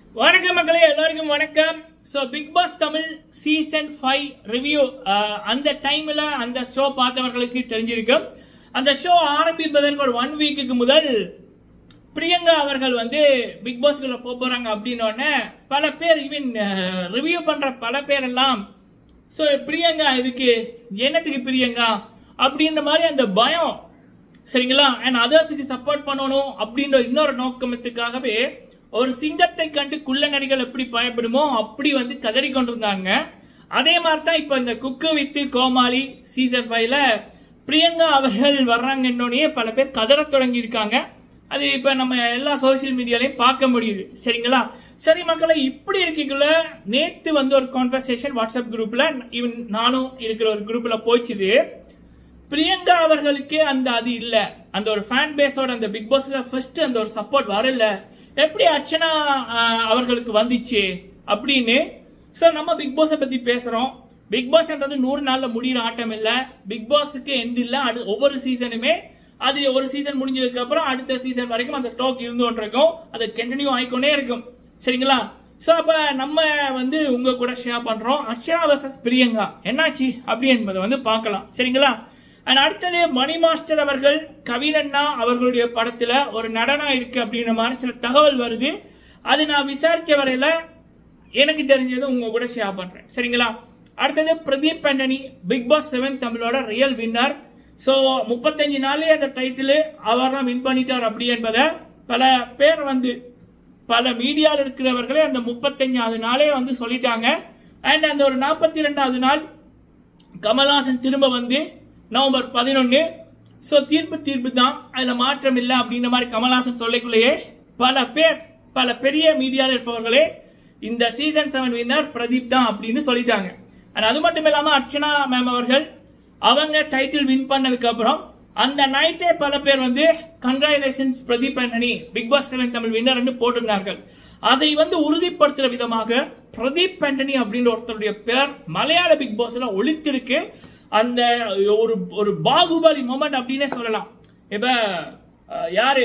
வணக்கம் மக்களே, எல்லாருக்கும் வணக்கம். So Bigg Boss Tamil season 5 review அந்த டைம்ல அந்த ஷோ பார்த்தவர்களுக்கு தெரிஞ்சிருக்கும். அந்த ஷோ ஆரம்பிப்பதற்கு ஒரு 1 வீக்குக்கு முதல் பிரியங்கா அவர்கள் வந்து பிக் பாஸ்குள்ள போறாங்க அப்படின்னு பல பேர் ஈவன் ரிவ்யூ பண்ற பல பேர் எல்லாம் ஸோ பிரியங்கா இதுக்கு என்னத்துக்கு பிரியங்கா அப்படின்ற மாதிரி அந்த பயம், சரிங்களா, அண்ட் அதர்ஸுக்கு சப்போர்ட் பண்ணணும் அப்படின்ற இன்னொரு நோக்கத்துக்காகவே ஒரு சிங்கத்தை கண்டு குள்ள நரிகள் எப்படி பயப்படுமோ அப்படி வந்து கதறி கொண்டிருந்தாங்க. அதே மாதிரி தான் இப்ப இந்த குக்கு வித் கோமாளி சீசன் 5ல பிரியங்கா அவர்கள் வர்றாங்கன்னே பல பேர் கதற தொடங்கி இருக்காங்க. அது இப்ப நம்ம எல்லா சோசியல் மீடியாலையும் பார்க்க முடியுது, சரிங்களா. சரி மக்களை, இப்படி இருக்கக்குள்ள நேத்து வந்து ஒரு கான்வர்சேஷன் வாட்ஸ்அப் குரூப்ல, ஈவன் நானும் இருக்கிற ஒரு குரூப்ல போச்சுது. பிரியங்கா அவர்களுக்கு அந்த அது இல்ல, அந்த ஒரு ஃபேன் பேஸோட அந்த பிக் பாஸ்ல ஃபர்ஸ்ட் அந்த ஒரு சப்போர்ட் வரல, எப்படி அர்ச்சனா அவர்களுக்கு வந்துச்சு அப்படின்னு. சோ நம்ம பிக் பாஸை பத்தி பேசுறோம். பிக் பாஸ்ன்றது 100 நாள்ல முடிகிற ஆட்டம் இல்ல. பிக் பாஸுக்கு எண்ட் இல்ல. ஒவ்வொரு சீசனுமே அது ஒரு சீசன் முடிஞ்சதுக்கு அப்புறம் அடுத்த சீசன் வரைக்கும் அந்த டாக் இருந்து இருக்கும், அது கண்டினியூ ஆயிக்கொண்டே இருக்கும், சரிங்களா. சோ அப்ப நம்ம வந்து உங்க கூட ஷேர் பண்றோம் அர்ச்சனா வர்சஸ் பிரியங்கா என்னாச்சு அப்படி என்பதை வந்து பார்க்கலாம், சரிங்களா. அடுத்தது மணி மாஸ்டர் அவர்கள் கவினண்ணா அவர்களுடைய படத்துல ஒரு நடனம் இருக்கு அப்படின்ற மாதிரி சில தகவல் வருது. அது நான் விசாரிச்ச வரையில எனக்கு தெரிஞ்சது உங்க கூட ஷேர் பண்றேன், சரிங்களா. அடுத்தது பிரதீப் ஆண்டனி பிக் பாஸ் 7 தமிழோட ரியல் வின்னர். சோ 35 நாளே அந்த டைட்டில் அவர் தான் வின் பண்ணிட்டார் அப்படி என்பதை பல பேர் வந்து பல மீடியாவில் இருக்கிறவர்களே அந்த 35வது நாளே வந்து சொல்லிட்டாங்க. அண்ட் அந்த ஒரு 42வது நாள் கமல்ஹாசன் திரும்ப வந்து நவம்பர் 11. சோ தீர்ப்பு தான், அதுல மாற்றம் இல்லை அப்படின்ற மாதிரி கமல்ஹாசன் சொல்லிக்குள்ளேயே பல பெரிய மீடியாவில் இருப்பவர்களே இந்த சீசன் 7 வின்னர் பிரதீப் தான் அப்படின்னு சொல்லிட்டாங்க. அது மட்டும் இல்லாம அர்ச்சனா மேம் அவர்கள் அவங்க டைட்டில் வின் பண்ணதுக்கு அப்புறம் அந்த நைட்டே பல பேர் வந்து congratulations Pradeep Antony Bigg Boss 7 Tamil winner என்று போட்டிருந்தார்கள். அதை வந்து உறுதிப்படுத்துற விதமாக பிரதீப் ஆண்டனி அப்படின்ற ஒருத்தருடைய பேர் மலையாள பிக் பாஸ்ல ஒலித்திருக்கு. அந்த ஒரு பாகுபலி மொமெண்ட் அப்படின்னே சொல்லலாம். இப்ப யாரு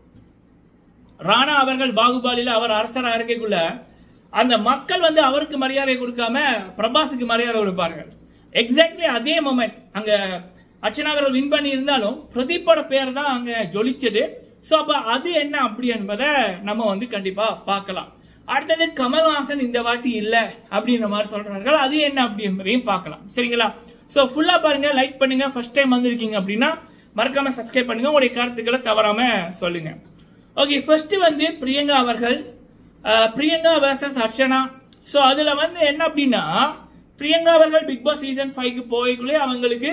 ராணா அவர்கள் பாகுபலியில அவர் அரசராக இருக்கக்குள்ள அந்த மக்கள் வந்து அவருக்கு மரியாதை கொடுக்காம பிரபாஸுக்கு மரியாதை கொடுப்பார்கள். எக்ஸாக்ட்லி அதே மொமெண்ட் அங்க அர்ச்சனா அவர்கள் வின் பண்ணி இருந்தாலும் பிரதீப்போட பேர் தான் அங்க ஜொலிச்சது. சோ அப்ப அது என்ன அப்படி என்பதை நம்ம வந்து கண்டிப்பா பார்க்கலாம். அடுத்தது கமல்ஹாசன் இந்த வாட்டி இல்ல அப்படின்ற மாதிரி சொல்றார்கள், அது என்ன அப்படி என்பதையும் பார்க்கலாம், சரிங்களா. சோ ஃபுல்லா பாருங்க, லைக் பண்ணுங்க. ஃபர்ஸ்ட் டைம் வந்திருக்கீங்க அப்படின்னா மறக்காம சப்ஸ்கிரைப் பண்ணுங்க, உங்களுடைய கருத்துக்களை தவறாம சொல்லுங்க. ஓகே, ஃபர்ஸ்ட் வந்து பிரியங்கா அவர்கள் பிரியங்கா வர்சஸ் அர்ச்சனா. சோ அதுல வந்து என்ன அப்படின்னா பிரியங்கா அவர்கள் பிக் பாஸ் சீசன் 5க்கு போய்க்குள்ளே அவங்களுக்கு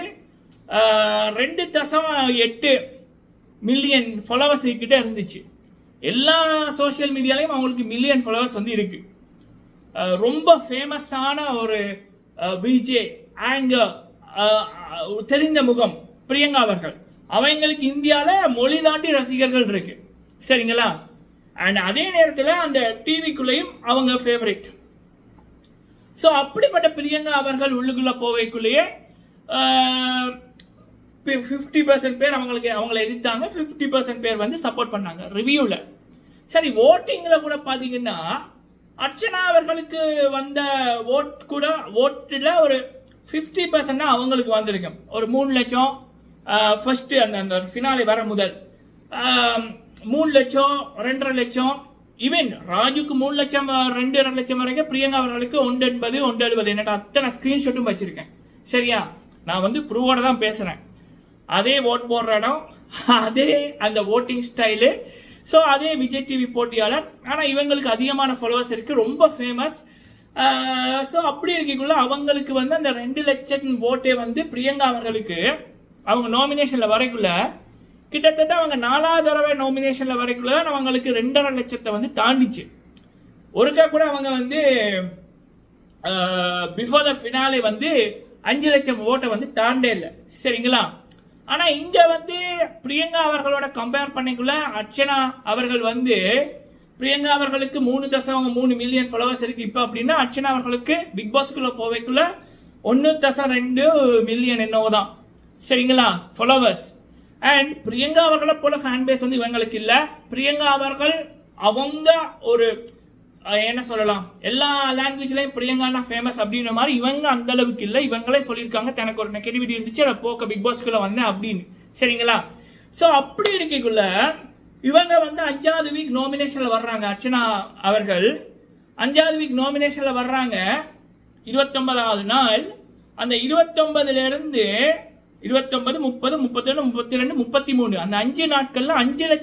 2.8 மில்லியன் ஃபாலோவர்ஸ் கிட்ட இருந்துச்சு. எல்லா சோசியல் மீடியாலையும் அவங்களுக்கு மில்லியன் ஃபாலோவர்ஸ் வந்து இருக்கு. ரொம்ப ஃபேமஸான ஒரு விஜே ஆங்கர் தெரிந்த முகம் பிரியங்கா அவர்கள். அவங்களுக்கு இந்தியால மொழி தாண்டி ரசிகர்கள் இருக்கு, சரிங்களா. அண்ட் அதே நேரத்தில் அந்த டிவிக்குள்ளேயும் அவங்க ஃபேவரட். சோ அப்படிப்பட்ட பிரியங்கா அவர்கள் உள்ளுக்குள்ள போவைக்குள்ளேயே 50% பேர் அவங்களை எதிர்த்தாங்க, 50% பேர் வந்து சப்போர்ட் பண்ணாங்க ரிவ்யூல. சரி, ஓட்டிங்ல கூட பாத்தீங்கன்னா அர்ச்சனா அவர்களுக்கு வந்த ஓட்டுல ஒரு 50% அவங்களுக்கு வந்திருக்கும். ஒரு 3 லட்சம் ஃபர்ஸ்ட் அந்த ஃபினாலே வர முதல் 3 லட்சம் 2.5 லட்சம், ஈவன் ராஜுக்கு 3 லட்சம் 2.5 லட்சம் வரைக்கும், பிரியங்கா அவர்களுக்கு 180 170 என்னோட அத்தனை ஸ்கிரீன்ஷாட்டும் வச்சிருக்கேன், சரியா. நான் வந்து ப்ரூவோட தான் பேசுறேன். அதே ஓட் போடுற இடம், அதே அந்த ஓட்டிங் ஸ்டைலு, சோ அதே விஜய் டிவி போட்டியாளர். ஆனா இவங்களுக்கு அதிகமான ஃபாலோவர்ஸ் இருக்கு, ரொம்ப ஃபேமஸ். சோ அப்படி இருக்கக்குள்ள அவங்களுக்கு வந்து அந்த 2 லட்சம் ஓட்டே வந்து பிரியங்கா அவர்களுக்கு அவங்க நாமினேஷன்ல வரைக்குள்ள கிட்டத்தட்ட அவங்க 4வது தடவை நாமினேஷன்ல வரைக்குள்ள அவங்களுக்கு 2.5 லட்சத்தை வந்து தாண்டிச்சு. ஒருக்கா கூட அவங்க வந்து பிஃபோர் த ஃபினாலே வந்து 5 லட்சம் ஓட்டை வந்து தாண்டே இல்லை, சரிங்களா. ஆனா இங்க வந்து பிரியங்கா அவர்களோட கம்பேர் பண்ணிக்குள்ள அர்ச்சனா அவர்கள் வந்து பிரியங்கா அவர்களுக்கு 3.3 மில்லியன் ஃபாலோவர்ஸ் இருக்கு இப்ப அப்படின்னா, அர்ச்சனா அவர்களுக்கு பிக் பாஸ்குள்ள போவைக்குள்ள 1.2 மில்லியன் என்னவோதான், சரிங்களா, ஃபாலோவர்ஸ். அண்ட் பிரியங்கா அவர்களை போல ஃபேன் பேஸ் வந்து இவங்களுக்கு இல்ல. பிரியங்கா அவர்கள் அவங்க ஒரு என்ன சொல்லலாம், எல்லா லாங்குவேஜ்லயும் பிரியங்கா ஃபேமஸ் அப்படின்ற மாதிரி இவங்க அந்த அளவுக்கு இல்லை. இவங்களே சொல்லியிருக்காங்க தனக்கு ஒரு நெகட்டிவிட்டி இருந்துச்சு, அதை போக்க பிக் பாஸ்க்குள்ள வந்தேன் அப்படின்னு. சரிங்களா? சோ அப்படி இருக்கக்குள்ள இவங்க வந்து 5வது வீக் நாமினேஷன்ல வர்றாங்க. அர்ச்சனா அவர்கள் 5வது வீக் நாமினேஷன்ல வர்றாங்க 29வது நாள். அந்த 29ல இருந்து 29, 30, 31, 32, 33 அந்த 5 நாட்கள்ல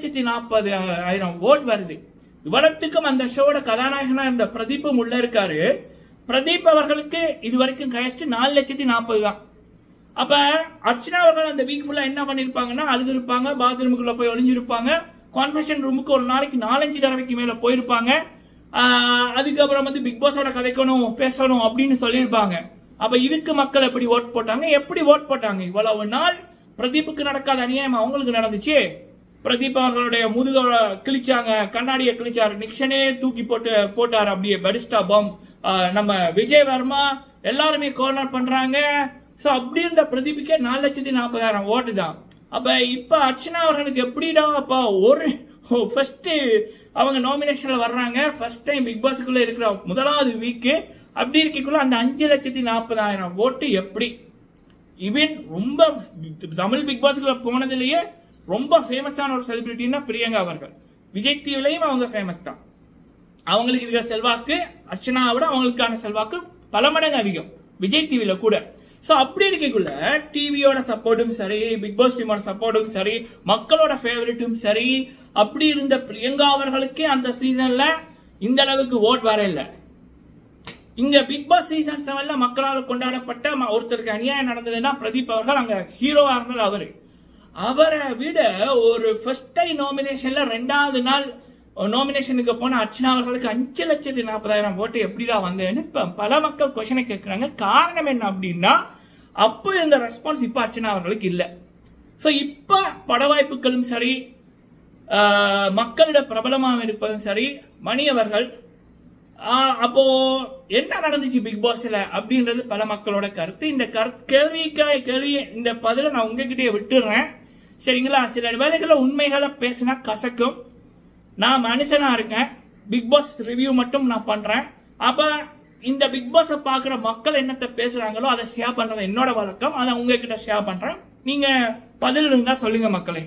5,40,000 ஓட் வருது. இவ்வளத்துக்கும் அந்த ஷோட கதாநாயகனா இருந்த பிரதீப்பும் உள்ள இருக்காரு. பிரதீப் அவர்களுக்கு இது வரைக்கும் ஹையஸ்ட் 4,40,000 தான். அப்ப அர்ச்சனா அவர்கள் அந்த வீக் ஃபுல்லா என்ன பண்ணிருப்பாங்கன்னா, அழுது இருப்பாங்க, பாத்ரூமுக்குள்ள போய் ஒளிஞ்சிருப்பாங்க, கான்ஃபரன்ஸ் ரூமுக்கு ஒரு நாளைக்கு 4-5 தடவைக்கு மேல போயிருப்பாங்க. அதுக்கப்புறம் வந்து பிக் பாஸோட கதைக்கணும் பேசணும் அப்படின்னு சொல்லியிருப்பாங்க. அப்ப இதுக்கு மக்கள் எப்படி ஓட் போட்டாங்க, எப்படி ஓட் போட்டாங்க? இவ்வளவு நாள் பிரதீப்புக்கு நடக்காத அநியாயம் அவங்களுக்கு நடந்துச்சு. பிரதீப் அவர்களுடைய முதுக கிழிச்சாங்க, கண்ணாடியை கிழிச்சாரு, நிக்ஷனே தூக்கி போட்டாரு அப்படியே பெடிஸ்டா பாம். நம்ம விஜய் வர்மா எல்லாருமே கார்னர் பண்றாங்க. சோ அப்படி இருந்த பிரதீப்புக்கே 4,40,000 ஓட்டு தான். அப்ப இப்ப அர்ச்சனா அவர்களுக்கு எப்படிடா அப்பா ஒரு ஃபர்ஸ்ட் அவங்க நாமினேஷன்ல வர்றாங்க, ஃபர்ஸ்ட் டைம் பிக் பாஸ்க்குள்ள இருக்கிற முதலாவது வீக். அப்படி இருக்கக்குள்ள அந்த 5,40,000 ஓட்டு எப்படி? இவன் ரொம்ப தமிழ் பிக் பாஸ்க்குள்ள போனதுலயே ரொம்ப ஃபேமஸான ஒரு செலிபிரிட்டின்னா பிரியங்கா அவர்கள். விஜய் டிவிலையும் அவங்க ஃபேமஸ் தான். அவங்களுக்கு இருக்கிற செல்வாக்கு அர்ச்சனாவோட அவங்களுக்கான செல்வாக்கு பல மடங்கு அதிகம் விஜய் டிவில கூட. சோ அப்படி இருக்கக்குள்ள டிவியோட சப்போர்ட்டும் சரி, பிக் பாஸ் டீமோட சப்போர்ட்டும் சரி, மக்களோட ஃபேவரட்டும் சரி, அப்படி இருந்த பிரியங்கா அவர்களுக்கே அந்த சீசன்ல இந்த அளவுக்கு ஓட் வர இல்ல. இங்க பிக் பாஸ் சீசன் 7ல மக்களால் கொண்டாடப்பட்ட ஒருத்தருக்கு அநியாயம் நடந்ததுன்னா பிரதீப் அவர்கள் அங்க ஹீரோவா இருந்தது. அவரை விட ஒரு ஃபர்ஸ்ட் டைம் நாமினேஷன்ல 2வது நாள் நாமினேஷனுக்கு போன அர்ச்சனா அவர்களுக்கு 5,40,000 ஓட்டு எப்படிதான் வந்தேன்னு பல மக்கள் கொஸ்டினை கேட்கிறாங்க. காரணம் என்ன அப்படின்னா, அப்ப இருந்த ரெஸ்பான்ஸ் இப்ப அர்ச்சனா அவர்களுக்கு இல்ல. சோ இப்ப பட வாய்ப்புகளும் சரி, மக்களிட பிரபலமாக இருப்பதும் சரி, மணி அவர்கள் அப்போ என்ன நடந்துச்சு பிக் பாஸ்ல அப்படின்றது பல மக்களோட கருத்து. இந்த கேள்வி இந்த பதில நான் உங்ககிட்டயே விட்டுறேன். சரிங்களா? சில வேலைகளை உண்மைகளை பேசினா கசக்கும். நான் மனுஷனா இருக்கேன், பிக் பாஸ் ரிவ்யூ மட்டும் நான் பண்றேன். அப்ப இந்த பிக் பாஸ் பாக்குற மக்கள் என்னத்தை பேசுறாங்களோ அதை ஷேர் பண்றது என்னோட வழக்கம். அதை உங்ககிட்ட ஷேர் பண்றேன். நீங்க பதில் இருந்தா சொல்லுங்க மக்களே.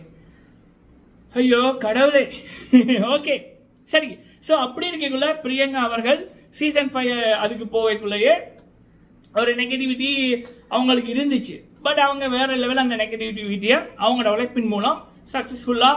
ஐயோ கடவுளே. ஓகே சரி. சோ அப்படி இருக்கக்குள்ள பிரியங்கா அவர்கள் சீசன் 5 அதுக்கு போவக்குள்ளேயே ஒரு நெகட்டிவிட்டி அவங்களுக்கு இருந்துச்சு. பட் அவங்க வேற லெவல் அந்த நெகட்டிவிட்டியை அவங்களோட உழைப்பின் மூலம் சக்சஸ்ஃபுல்லா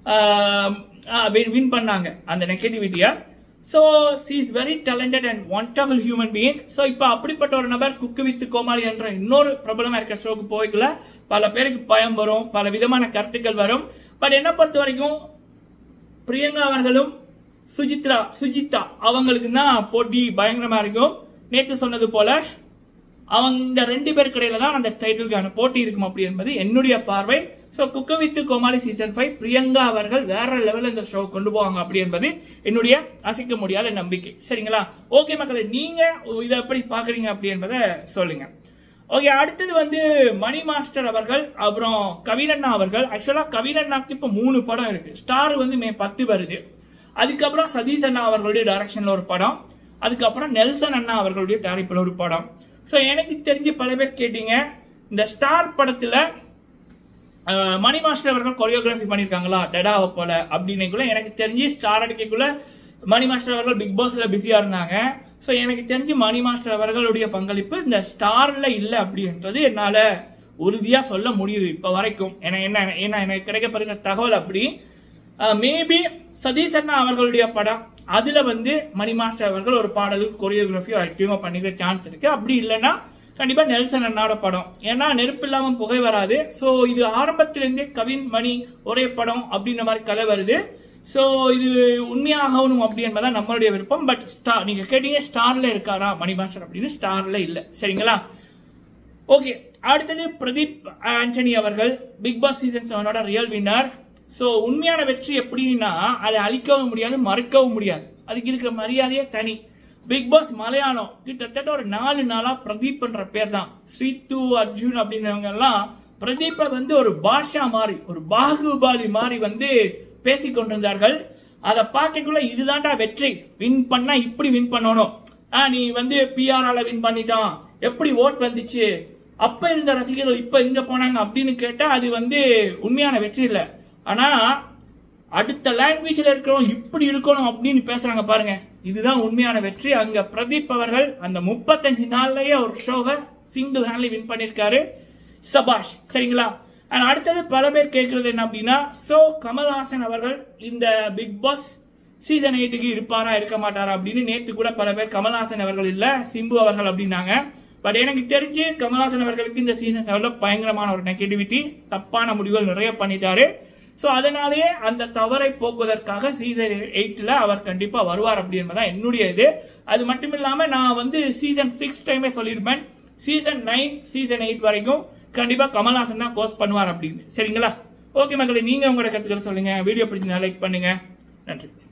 வின் பண்ணாங்க அந்த நெகட்டிவிட்டியை. So she is very talented and wonderful human being. So இப்போ அப்படிப்பட்ட ஒரு நபர் குக்கு வித் கோமாளி என்ற இன்னொரு பிரபலமா இருக்கிற ஷோக்கு போய்க்குள்ள பல பேருக்கு பயம் வரும், பல விதமான கருத்துக்கள் வரும். பட் என்ன பொறுத்த வரைக்கும் பிரியங்கா அவர்களும் சுஜிதா அவங்களுக்கு தான் போட்டி பயங்கரமா இருக்கும். நேற்று சொன்னது போல அவங்க இந்த 2 பேருக்கு இடையில தான் அந்த டைட்டிலுக்கான போட்டி இருக்கும் அப்படி என்பது என்னுடைய பார்வை. So cook with Comali season 5 Priyanka அவர்கள் வேற லெவலில் இந்த ஷோ கொண்டு போவாங்க அப்படி என்பது என்னுடைய அசைக்க முடியாத நம்பிக்கை. சரிங்களா? ஓகே மக்களே, நீங்க இதை எப்படி பாக்குறீங்க அப்படி என்பதை சொல்லுங்க. ஓகே, அடுத்தது வந்து மணி மாஸ்டர் அவர்கள், அப்புறம் கவினண்ணா அவர்கள். ஆக்சுவலா கவினண்ணாக்கு இப்ப 3 படம் இருக்கு. ஸ்டார் வந்து மே 10 வருது. அதுக்கப்புறம் சதீஷ் அண்ணா அவர்களுடைய டைரக்ஷன்ல ஒரு படம், அதுக்கப்புறம் நெல்சன் அண்ணா அவர்களுடைய தயாரிப்புல ஒரு படம். சோ எனக்கு தெரிஞ்சு பல பேர் கேட்டீங்க, இந்த ஸ்டார் படத்துல மணி மாஸ்டர் அவர்கள் கொரியோகிராஃபி பண்ணிருக்காங்களா டெடாவை போல அப்படின்னு. எனக்கு தெரிஞ்சு ஸ்டார் அடிக்கக்குள்ள மணி மாஸ்டர் அவர்கள் பிக் பாஸ்ல பிஸியா இருந்தாங்க. சோ எனக்கு தெரிஞ்சு மணி மாஸ்டர் அவர்களுடைய பங்களிப்பு இந்த ஸ்டார்ல இல்ல அப்படின்றது என்னால உறுதியா சொல்ல முடியுது இப்ப வரைக்கும். எனக்கு கிடைக்கப்படுகிற தகவல் அப்படி. மேபி சதீஷ் அண்ணா அவர்களுடைய படம், அதுல வந்து மணி மாஸ்டர் அவர்கள் ஒரு பாடலுக்கு கொரியோகிராஃபி ஆக்டிவா பண்ணிக்கிற சான்ஸ் இருக்கு. அப்படி இல்லைன்னா கண்டிப்பா நெல்சன் அண்ணாவோட படம். ஏன்னா நெருப்பு இல்லாம புகை வராது. சோ இது ஆரம்பத்திலிருந்தே கவின் மணி ஒரே படம் அப்படின்ற மாதிரி கதை வருது. சோ இது உண்மையாகணும் அப்படி என்பதான் நம்மளுடைய விருப்பம். பட் நீங்க கேட்டீங்க ஸ்டார்ல இருக்காரா மணி மாஸ்டர் அப்படின்னு, ஸ்டார்ல இல்ல. சரிங்களா? ஓகே, அடுத்தது பிரதீப் ஆண்டனி அவர்கள் Bigg Boss season 7 real winner. So உண்மையான வெற்றி எப்படின்னா அதை அழிக்கவும் முடியாது, மறுக்கவும் முடியாது. அதுக்கு இருக்கிற மரியாதையே தனி. பிக் பாஸ் மலையாளம் கிட்டத்தட்ட ஒரு 4 நாளா பிரதீப் என்ற பேர் தான். ஸ்ரீத்து, அர்ஜுன் அப்படின்றவங்க எல்லாம் பிரதீப்பை வந்து ஒரு பாஷா மாதிரி, ஒரு பாகுபாலி மாதிரி வந்து பேசிக் கொண்டிருந்தார்கள். அதை பார்க்கக்குள்ள இதுதான்டா வெற்றி, வின் பண்ணா இப்படி வின் பண்ணணும், நீ வந்து பிஆரால வின் பண்ணிட்டான், எப்படி ஓட் வந்துச்சு, அப்ப இருந்த ரசிகர்கள் இப்ப எங்க போனாங்க அப்படின்னு கேட்டா அது வந்து உண்மையான வெற்றி இல்லை. ஆனா அடுத்த லாங்குவேஜ்ல இருக்கிறோம் இப்படி இருக்கணும் அப்படின்னு பேசுறாங்க பாருங்க, இதுதான் உண்மையான வெற்றி. அங்க பிரதீப் அவர்கள் அந்த 35 நாள்லயே ஒரு ஷோவை சிங்கிள் ஹேண்ட்லி வின் பண்ணிருக்காரு. சபாஷ். சரிங்களா? அடுத்தது பல பேர் கேட்கறது என்ன அப்படின்னா, சோ கமல்ஹாசன் அவர்கள் இந்த பிக் பாஸ் சீசன் 8க்கு இருப்பாரா இருக்க மாட்டாரா அப்படின்னு. நேற்று கூட பல பேர் கமல்ஹாசன் அவர்கள் இல்ல சிம்பு அவர்கள் அப்படின்னாங்க. பட் எனக்கு தெரிஞ்சு கமல்ஹாசன் அவர்களுக்கு இந்த சீசன் 7 பயங்கரமான ஒரு நெகட்டிவிட்டி, தப்பான முடிவுகள் நிறைய பண்ணிட்டாரு. சோ அதனாலேயே அந்த தவறை போக்குவதற்காக சீசன் 8ல அவர் கண்டிப்பா வருவார் அப்படி என்பதான் என்னுடைய இது. அது மட்டும் இல்லாம நான் வந்து சீசன் 6 டைமே சொல்லியிருப்பேன், சீசன் 9 சீசன் 8 வரைக்கும் கண்டிப்பா கமல்ஹாசன் தான் கோஸ்ட் பண்ணுவார் அப்படின்னு. சரிங்களா? ஓகே மக்களே, நீங்க உங்களோட கருத்துக்களை சொல்லுங்க. வீடியோ பிடிச்சிருந்தா லைக் பண்ணுங்க. நன்றி.